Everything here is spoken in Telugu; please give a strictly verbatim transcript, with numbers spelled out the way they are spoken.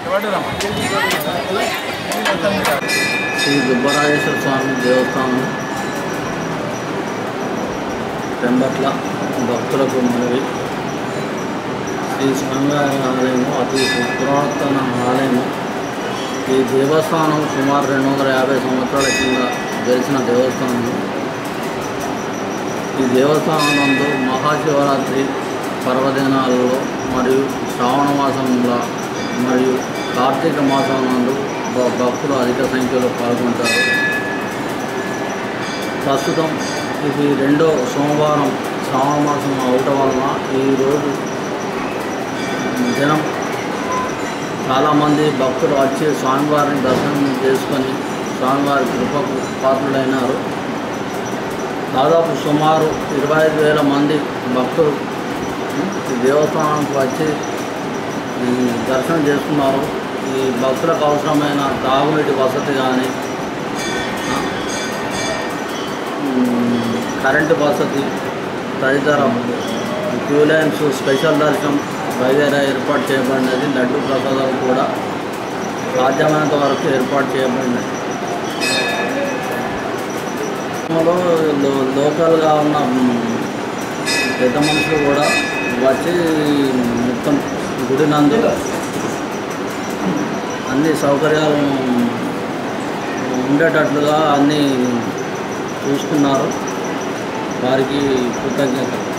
శ్రీ దుబ్బరాజేశ్వర స్వామి దేవస్థానం పెంబట్ల భక్తులకు మనవి. శ్రీ స్వామివారి ఆలయము అతి పురాతన ఆలయము. ఈ దేవస్థానం సుమారు రెండు వందల యాభై సంవత్సరాల కింద వెలిసిన దేవస్థానము. ఈ దేవస్థానం నందు మహాశివరాత్రి పర్వదినాలలో మరియు శ్రావణ మాసంలో మరియు కార్తీక మాసం నందు భక్తులు అధిక సంఖ్యలో పాల్గొంటారు. ప్రస్తుతం ఇది రెండో సోమవారం శ్రావణ మాసం అవటం వలన ఈరోజు జనం చాలామంది భక్తులు వచ్చి స్వామివారిని దర్శనం చేసుకొని స్వామివారి కృపకు పాత్రులైనారు. దాదాపు సుమారు ఇరవై ఐదు వేల మంది భక్తులు ఈ దేవస్థానానికి వచ్చి దర్శనం చేసుకున్నారు. ఈ భక్తులకు అవసరమైన తాగునీటి వసతి కానీ కరెంటు వసతి తదితర క్యూ లైన్స్, స్పెషల్ దర్శనం వగైరా ఏర్పాటు చేయబడినది. లడ్డు ప్రసాదాలు కూడా సాధ్యమైనంత వరకు ఏర్పాటు చేయబడినది. లోకల్గా ఉన్న పెద్ద మనుషులు కూడా వచ్చి మొత్తం గుడి నందు అన్ని సౌకర్యాలు ఉండేటట్లుగా అన్నీ చూసుకున్నారు. వారికి కృతజ్ఞతలు.